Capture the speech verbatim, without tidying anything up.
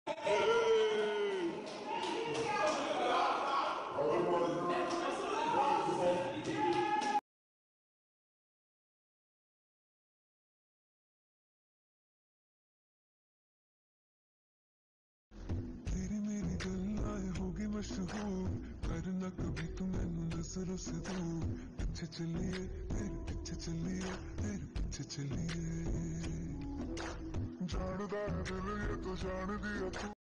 तेरी मेरी गल्लाएं होगी मशहूर, करना कभी तुम मैनू नजरों से दूर। पीछे चलिए तेरे पीछे चलिए तेरे पीछे चलिए, जानदा है दिल ये तो जान दिया तू।